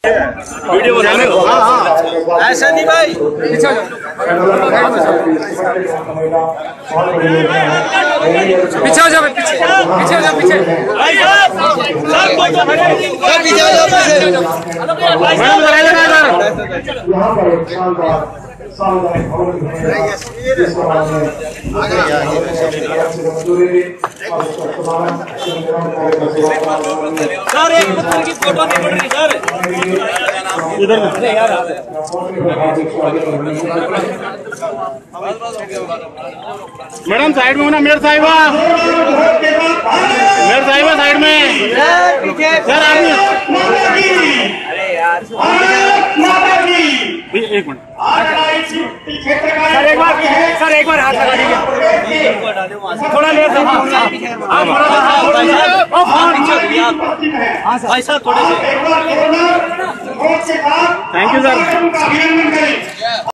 Video बना रहे हो? हाँ ऐसा नहीं भाई, पीछे हो जाओ, पीछे हो जाओ, पीछे हो जाओ, पीछे भाई पीछे हो जाओ। सामुदायिक भवन सर एक पत्थर की फोटो नहीं पड़ रही सर इधर में यार मैडम साइड में होना, मेयर साहिबा साइड में सर एक मिनट सर एक बार हाथ लगा दीजिए थोड़ा लेट भाई साहब थोड़े से थैंक यू सर।